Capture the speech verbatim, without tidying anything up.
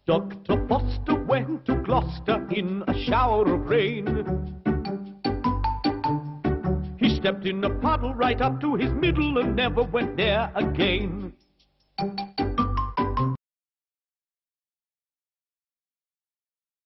Doctor Foster went to Gloucester in a shower of rain. He stepped in a puddle right up to his middle and never went there again.